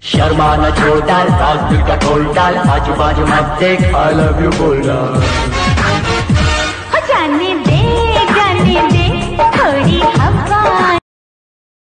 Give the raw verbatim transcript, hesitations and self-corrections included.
शर्मा न छोड़ डाल, फालतू का ढोल डाल, आजू बाजू मत देख, आई लव यू बोल डाल।